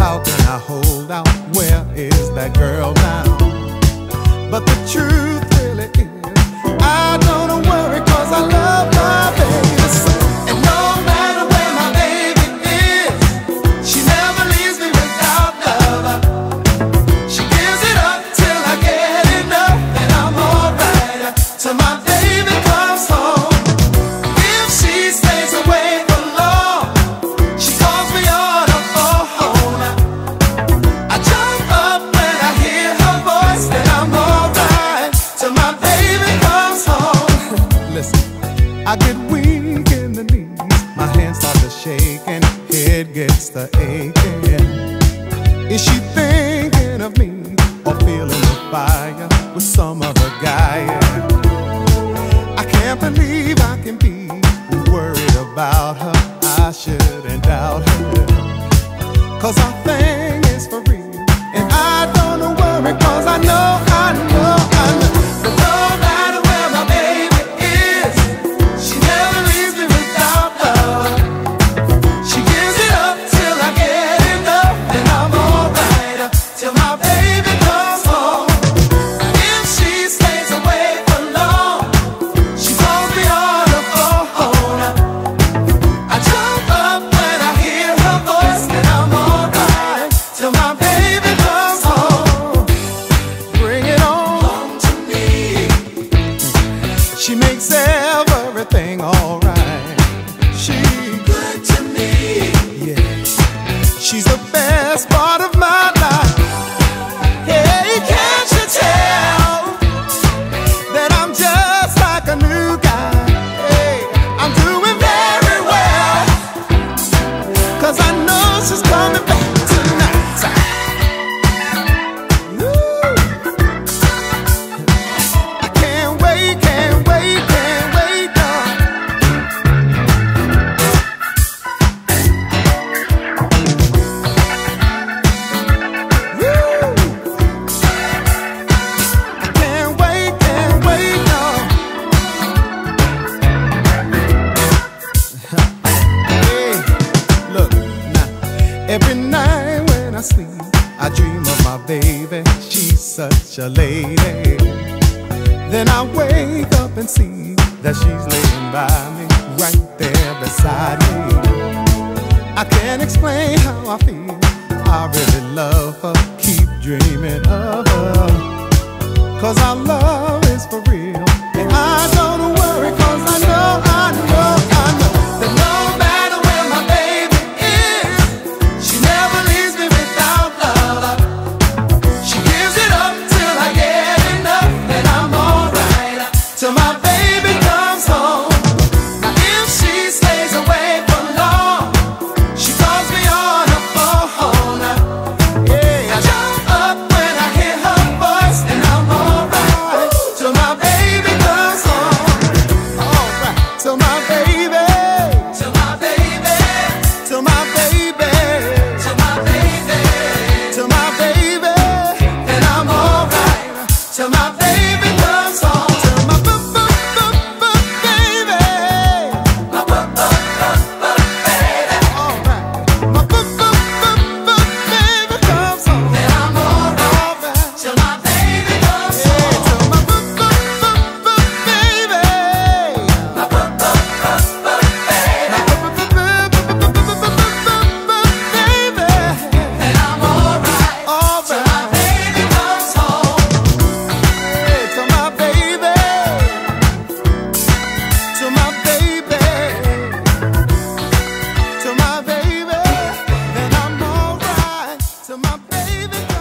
How can I hold out? Where is that girl now? But the truth really is, I don't worry, 'cause I love my baby so. And no matter where my baby is, she never leaves me without love. She gives it up till I get enough, and I'm alright till my baby comes home. If she stays away for long, she calls me on her phone. I jump up when I hear her voice, and I'm alright till my baby comes home. Listen, I get weak in the knees, my hands start to shake, and head gets to aching. Is she thinking of me, or feeling the fire with some other guy? I can't believe I can be worried about her. I shouldn't doubt her, 'cause our thing is for real. And I don't worry, 'cause I know that no matter where my baby is, she never leaves me without love. She gives it up till I get enough, and I'm alright till my baby comes home. If she stays away for long, she calls me on the phone. I jump up when I hear her voice, and I'm alright till my baby comes home. Bring it on to me. She makes everything alright. She's good to me. Yeah, she's the best part of my life. Hey, can't you tell that I'm just like a new guy? Hey, I'm doing very well, 'cause I know she's coming back tonight. Woo. I can't wait, can't wait, can't wait, no. Woo. I can't wait, no. Hey, look, now, every night when I sleep, I dream of my baby. She's such a lady. Then I wake up and see that she's laying by me, right there beside me. I can't explain how I feel. I really love her, keep dreaming of her, 'cause our love is for real. And I don't worry, 'cause I know that no matter where my baby is, she never leaves me without love. She gives it up till I get enough, and I'm alright till my baby comes home. Now if she stays away for long, she calls me on her phone. Yeah, I jump up when I hear her voice, and I'm alright till my baby comes home. Alright, till my baby, till my baby, till my baby, till my baby, till my baby, and I'm alright till my baby comes home. Till my baby, my baby, alright, my baby comes home, and I'm alright till my baby comes home. Till my baby, my baby, and I'm alright till my baby comes home. Yeah, till my baby, till my baby, till my baby, and I'm alright till my baby.